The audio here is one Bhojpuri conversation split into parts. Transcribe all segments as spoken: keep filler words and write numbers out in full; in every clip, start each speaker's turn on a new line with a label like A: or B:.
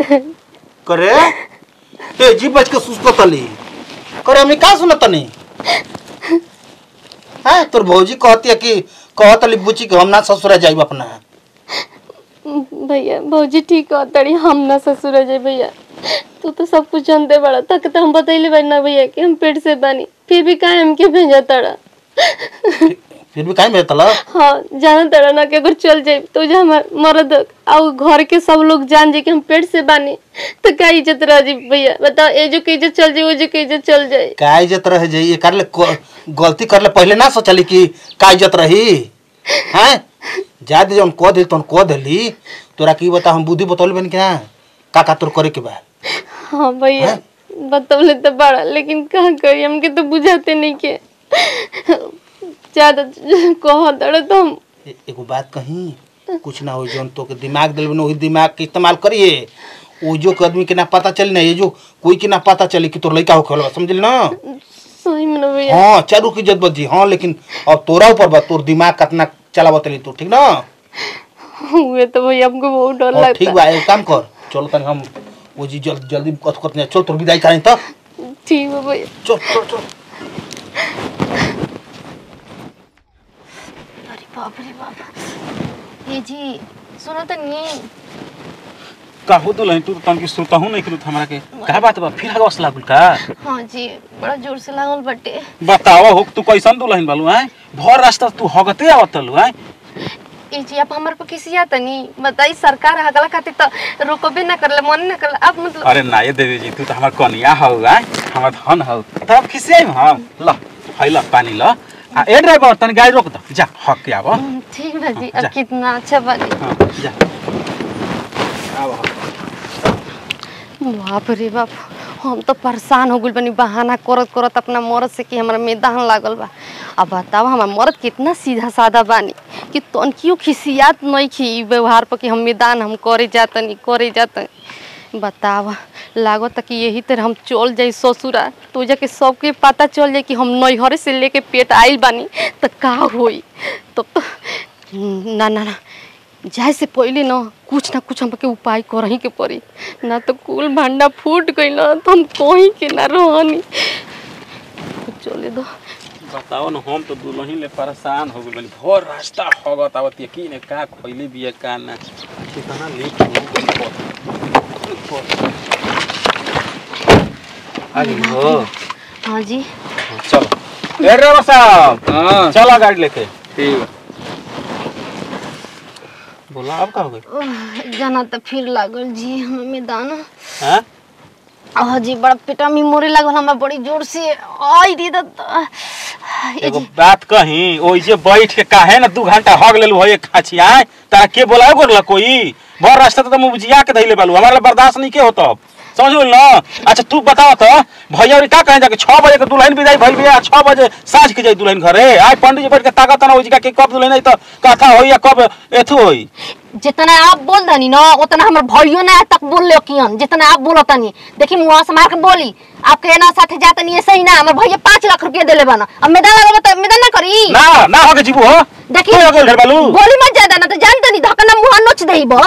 A: करे ए जी बच के सुस्तो तली करे हमनी का सुनत नहीं हां तोर भौजी कहती है कि कहतली बुची के हम ना ससुरा जाइब अपना।
B: भैया भौजी ठीक कहतड़ी हम ना ससुरा जाइब भैया। तू तो सब कुछ जानते बड़ा तक तो हम बतैले बानी ना भैया कि हम पेट से बानी फिर भी काहे हमके भेजा तड़ा।
A: फिर भी काहे भेजा तड़ा?
B: हां जाना तड़ा ना कि अगर चल जाए तो जो हमार मर्द और घर के सब लोग जान जाए कि हम पेट से बानी तो का इज्जत रह जी भैया बताओ। ए जो की इज्जत चल जाए वो जो की इज्जत चल जाए।
A: का इज्जत रह जाई ये कर ले गलती कर ले पहले ना सोचली कि का इज्जत रही हैं जा दे जौन को दे तोन को देली तोरा की बता हम बुद्धि बतौल बन के ना का का तोर करे के बा।
B: हां भैया बतौले तो बड़ा लेकिन का करी हमके तो बुझाते नहीं के ज्यादा कह दड़ तो हम
A: एगो बात कहीं कुछ ना हो जौन तो के दिमाग दिल बनो वही दिमाग के इस्तेमाल करिए। वो जो आदमी के ना पता चली ना ये जो कोई के ना पता चली कि तोर लइका हो खलवा समझली ना।
B: सही में भैया
A: हां चारू की इज्जत बची हां लेकिन अब तोरा ऊपर बा तोर दिमाग कितना चलावतली तू ठीक ना।
B: हुए तो भैया हमको बहुत डर लगता।
A: ठीक बा एक काम कर चल तनी हम वो जी जल्दी जल्दी कथ कथ चल तोर विदाई करें त।
B: ठीक है भैया
A: चल चल चल।
B: अरे बाप रे बाप ये जी सुनो तो नहीं
C: का हो दुल्हन तू तन की सुता हूं नहीं कि हमरा के का बात बा फिर हगस लागल का?
B: हां जी बड़ा जोर से लागल बटे।
C: बताओ हो तू कैसन दुल्हन बालू हैं भर रास्ता तू हगते आवतलू हैं।
B: ए जी आप हमर पर किसी आता नहीं बताई सरकार हगला खातिर तो रोकबे ना करले मन ना करले आप मतलब।
C: अरे ना ये देवी जी तू तो हमर कनिया हो हैं हमर धन हो तब खिसे हम ल हैला पानी ल आ ए ड्राइवर तन गाड़ी रोक द जा हक के आव।
B: ठीक है जी अब कितना अच्छा बात
C: हां जा आव।
B: बाप रे बाप हम तो परेशान हो गइल बनी बहाना करत करत अपना मर्द से कि हमरा मैदान लागल बा। अब बताओ हमार मर्द कितना सीधा साधा बानी कि तनकियो खिसियात नहीं खी व्यवहार पर कि हम मैदान हम करे जातनी करे जातनी। बताओ लागत कि यही तरह हम चल जाई ससुरा तो जाके सबके पता चल जाए कि हम नैहरे से लेके पेट आइल बानी तो का होई तब तो ना ना ना जाए से पहले ना कुछ ना कुछ हमके उपाय करही के पड़ी ना तो कुल भांडा फूट गई ना तो हम कहीं के ना रहनी। चले दो
C: बताओ ना हम तो दुल्हन ले परेशान हो गइल भर रास्ता हगत आवत की ने का खइले बिया का ना कितना लेट हो आगे हो।
B: हां जी
C: चलो ए ड्राइवर साहब हां चलो गाड़ी लेके ठीक है बोला अब का हो गई
B: जाना तो फिर लागल जी हम मैदान
C: हैं
B: हां जी बड़ा पेटा में मोरे लागल हमरा बड़ी जोर से आई दी द
C: एगो बात कहीं ओइ जे बैठ के काहे ना दो घंटा हग लेलु हो एक खाचिया तारा के बोलाए गोरला कोई भर रास्ता तो तुम बुझिया के धइले बालू हमारा बर्दाश्त नहीं के होत समझ गइल ना। अच्छा तू बताओ तो भैया का कहे जाके छह बजे के दुल्हन विदाई भइल बिया छह बजे साँझ के जाई दुल्हन घरे आज पंडित जी बैठ के ताकत ना होई का के कब दुल्हन नहीं तो कथा होई या कब एथु होई।
D: जितना आप बोल दनी ना उतना हमर भइयो ना तक बोल ले कियन जितना आप बोलतनी देखी मुंह से मार के बोली आपके ना साथे जातनी ऐसे ही ना हमर भैया पाँच लाख रुपया देले बना अब मैदान लगब त मैदान ना करी ना
C: ना हो के जीबू हो
D: देखी
C: हो गेल घर बालू
D: बोली मत ज्यादा ना तो जान तनी धकना मुंह नोच देई बा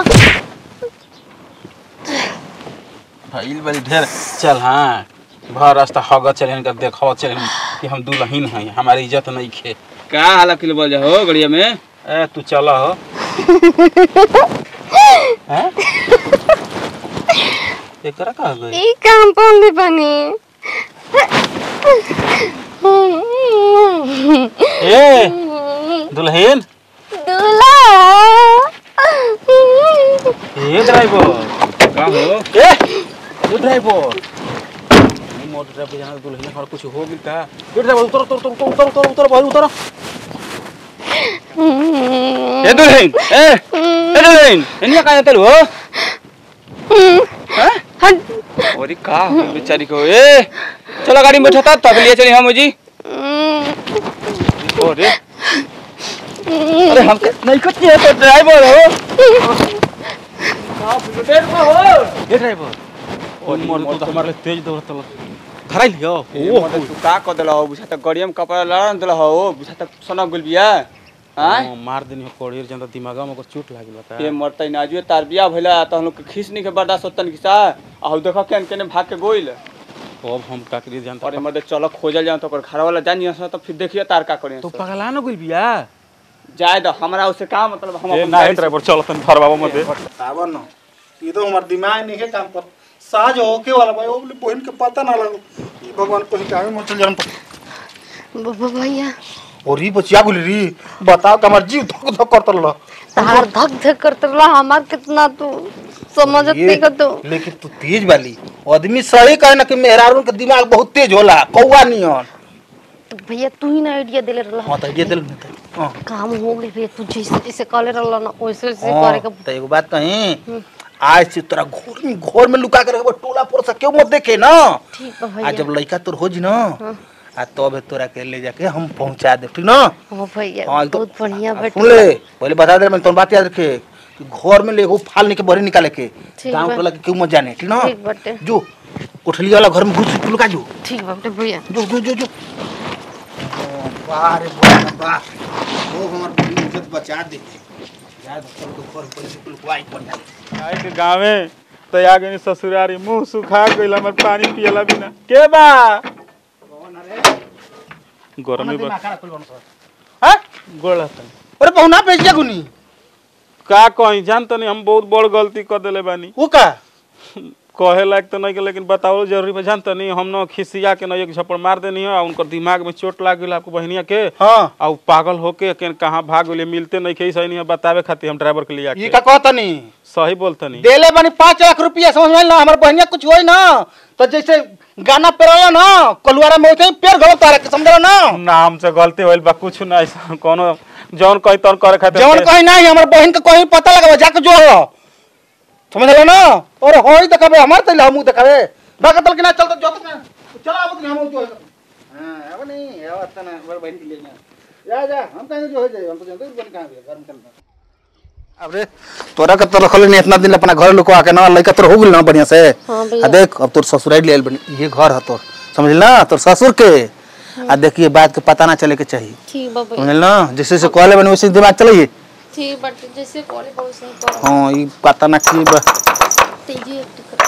C: भइल बड़ी ढेर चल हां भर रास्ता हग चलेन के देखो चलेन कि हम दुल्हन हैं हमारी इज्जत नहीं खे का हाल किल बोल जा हो गड़िया में ए तू चला हो हैं एकरा का गई
B: ई काम पौंदे बनी
C: ए दुल्हन
B: दूल्हा
C: ए ड्राइवर का हो ए ए ड्राइवर मोटर ड्राइवर जाना दुल्हन और कुछ हो गई का ए ड्राइवर उतर उतर उतर उतर उतर उतर भाई उतर ए दुल्हन ए ए दुल्हन इन्हें का जाते हो हैं और का बेचारी को ए चलो गाड़ी में बैठा तब लिए चली हम जी अरे अरे हम नहीं कुछ नहीं तो ड्राइवर हो का बुलेट में हो ये ड्राइवर और मोर तो हमारे तेज दौड़त धरा लियो
E: ओ तू का क देला हो बुझा त गड़िया में कपड़ा लड़न देला हो बुझा त सोना गुल बिया हां
C: मार देनी हो कोड़ीर जंदा दिमागा में को चोट लागिल बा
E: ये मरतै ना आजुए तार बिया भइला त हम लोग के खीस नहीं के बर्दाश्त होतन किसा आ देखो केन केने भाग के गोइल
C: अब हम का करी जानता
E: अरे मदे चलो खोजल जाओ तो ओकर घर वाला जानियो से तो फिर देखिए तार का करियो
C: तो पगला न गइल बिया
E: जाए दो हमरा उसे का मतलब हम
C: ए
E: अपन
C: ना
E: गाड़ी
C: ड्राइवर चल तन घर बाबू मते
A: बतावा न ये तो हमार दिमाग नहीं है काम पर साज होके वाला भाई वो बहन के पता ना लगो ये भगवान कहीं काहे मत चल जान
B: भैया
A: और ई बचिया गुली री बताओ कि हमार जीव धक धक करत रह
B: तार धक धक करत रहा हमार कितना तू समझत नहीं का तू
A: लेकिन तू तेज वाली आदमी सही कहे ना कि मेहरारू के दिमाग बहुत तेज होला कौवा नियन
B: तो भैया तू ही ना आइडिया देले रहला
A: हां त ये दिल में त हां
B: काम हो गई भैया तू जैसे जैसे कॉले रहला ना वैसे वैसे
A: हाँ,
B: करे का
A: तो एगो बात कहीं आज से तोरा घर में घर में लुका के रखबो टोला पर से क्यों मत देखे ना
B: ठीक बा
A: आज
B: भैया
A: जब लड़का तोर हो जी ना आ तब तोरा के ले जाके हम पहुंचा दे ठीक ना
B: हां भैया
A: हाँ, तो-
B: बहुत बढ़िया
A: आ,
B: बेटा
A: सुन ले पहले बता दे मैं तोर बात याद रखे कि घर में ले एगो फाल निके बहरी निकाले के
B: ठीक
A: गांव
B: बा।
A: टोला के क्यों मत जाने ठीक ना
B: ठीक बाटे
A: जो कोठली वाला घर में घुस के लुका जो
B: ठीक बाटे भैया
A: जो जो जो जो वाह रे वाह वाह वो हमर बड़ी इज्जत बचा दे यार चल तो घर पर से लुकवाई पड़ जाए
C: आए के गावे तो आ गई ससुरारी मुंह सुखा गइल हमर पानी पियला बिना के बा गरमी बा
A: हां
C: गोला तन
A: अरे पहुना बेच जा गुनी
C: का कहीं जान तनी हम बहुत बड़ गलती कर देले बानी
A: वो का
C: कहे लायक तो नहीं के लेकिन बताओ जरूरी बा जानत नहीं हम न खिसिया के न एक झपड़ मार देनी है उनकर दिमाग में चोट लाग गेल आपको बहनिया के
A: हां
C: आ उ पागल होके के कहां भाग गेले मिलते नहीं के सही नहीं बतावे खातिर हम ड्राइवर के लिए
A: ये
C: आके
A: का कहतनी
C: सही बोलतनी
A: देले बनी पाँच लाख रुपया समझ में ना हमर बहनिया कुछ होई ना तो जैसे गाना पेरला ना कलुआरा में होते पेड़ गलो तारे के समझलो ना
C: नाम से गलती होइल बा कुछ ना ऐसा कोनो जौन कहीं तौन करे खातिर
A: जवन कहीं नहीं हमर बहन के कहीं पता लगावे जाके जो हो समझलो ना और होई देखाबे हमर तले हमू देखाबे बाकतल के ना चल तो जोत ना चला अब हम जो हां अब नहीं आवत ना हमर बहन के लिए ना जा जा हम कहीं जो हो जाए हम तो जानते बन कहां गए घर में चलना अब रे तोरा के तो रखल नहीं इतना दिन अपना घर लुकवा के ना लइका तोर हो गेल ना बढ़िया से
B: हां
A: आ
B: भैया
A: देख अब तोर ससुराल ले बनी ये घर है तोर समझला तोर ससुर के आ देखिए बात के पता ना चले के चाहिए
B: ठीक बा भैया
A: समझल ना जैसे से कहले बनी वैसे दिमाग चलाइए
B: ठीक बाटे जैसे कॉले बहुत सही कर
A: हां ई पता ना की बा
B: तेजी टिकट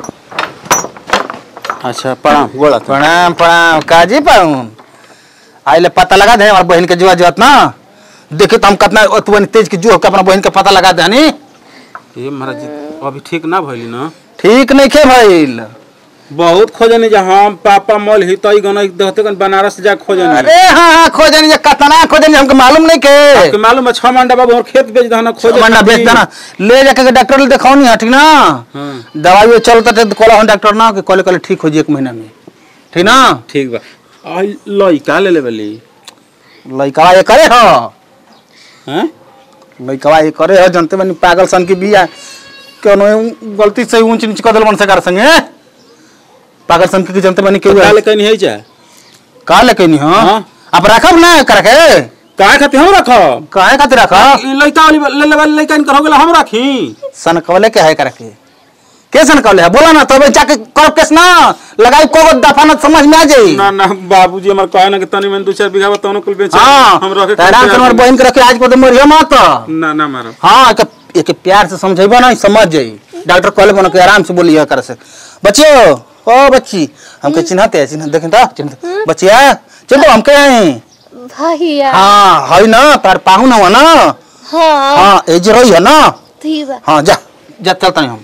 C: अच्छा प्रणाम गोला
A: प्रणाम प्रणाम काजी पाऊन आइले पता लगा दे हमार बहन के जुआ जुआत ना देखिए तो हम कितना तुवन तेज के जो के अपना बहन के पता लगा दे हनी
C: ए महाराज अभी ठीक ना भइली ना
A: ठीक नहीं के भइल
C: बहुत खोजनी जे हम पापा मल हितई गन देखते गन बनारस जा खोजनी
A: अरे हां हां खोजनी जे कतना खोजनी हमके मालूम नहीं के
C: आपके मालूम है छह मंडा बाबू और खेत बेच दहना खोजे
A: मंडा बेच देना ले जाके डॉक्टर ले दिखाओ नहीं ठीक ना
C: हां
A: दवाई चलता तो कोला हम डॉक्टर ना के कोले कोले ठीक हो जी एक महीना में ठीक ना
C: ठीक बा आई लइका ले लेबली
A: लइका ये करे हो
C: हैं
A: लइका ये करे हो जनते बनी पागल सन की बिया कोनो गलती से ऊंच नीच कर देल मन से कर संगे पागल सन की जनते बनी के
C: काले कहीं है जा
A: का लेके नहीं हां
C: हां
A: अब रखब ना कर के
C: काहे खातिर हम रखब
A: काहे खातिर रखब
C: ई लइका वाली ले लेबल लइका इनकर हो गेल हम रखी
A: सन कवले के है कर के के सन कवले है बोला ना तबे जाके कर केस ना लगाई को दफा ना समझ में आ जाई
C: ना ना बाबूजी हमर कहे ना कि तनी में दो चार बीघा बताओ कुल बेच
A: हां
C: हम रखे
A: आराम से हमर बहन के रखे आज को मरियो मत
C: ना ना मारो
A: हां एक एक प्यार से समझेबो ना समझ जाई डॉक्टर कहले बन के आराम से बोलिए कर से बच्चियो ओ बच्ची हमके चिन्हते है चिन्ह देखें तो चिन्ह बच्चिया चलो हमके आई
B: भैया
A: हां हई ना तार पाहुन हो ना
B: हां
A: हां ए जे रही है ना
B: ठीक बा
A: हां जा जा चलता हम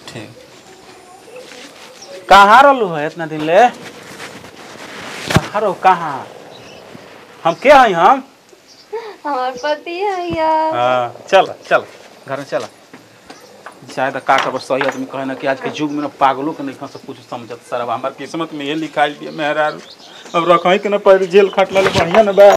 C: कहाँ रहलू है इतना दिन ले कहाँ रहो कहाँ हम क्या हैं हम
B: हमार पति है यार
C: हाँ चल चल घर में चल शायद का खबर सही आदमी कहे ना कि आज के युग में ना पागलों के नहीं सब कुछ समझत सर अब हमारे किस्मत में ये लिखाई दिया मेहरारू अब रखई के ना पहले जेल खटला ले बढ़िया ना बा